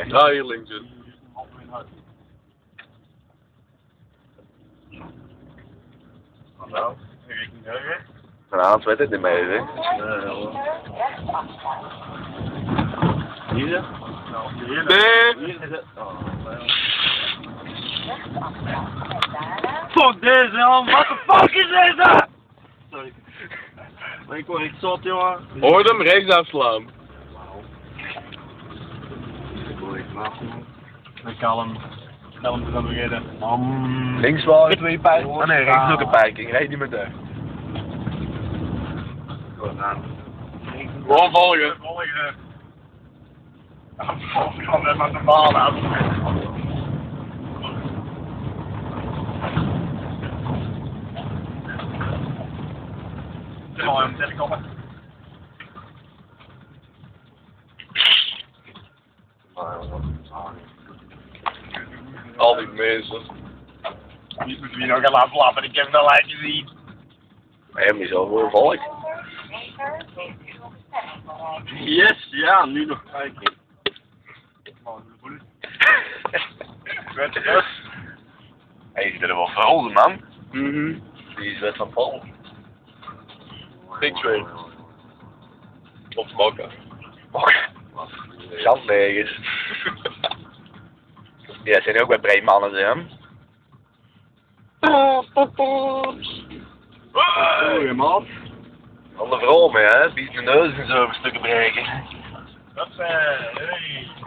Ja, hier links in. Nou, richting Heugen. Vanavond weet het niet meer, hè? Hier? Nee! Hier is het. Fuck deze man, what the fuck is deze? Sorry. Maar ik word echt zot, jongen. Hoor hem rechts afslaan. Kalm te gaan beginnen. Links waren 2 parking. Oh nee, rechts ook een parking. Rijd niet meer daar. Gewoon volgen. Volgende. Ik ga net met de baan af. Zal hem tegen komen? Al die mensen. Die moeten we nog gaan laten lappen, ik heb dat al gezien. Maar je hebt niet zo veel volk. Yes, ja, nu nog kijken. Hij is er wel verholden, man. Mhm. Die is wet van Paul. Niks weer. Of mokken. Zandlegers. Ja, zijn ook bij breedmannen, hè? Goeie man. Van de vrouw mee, hè? Biedt mijn neus en zo een stukken breken. Dat hey.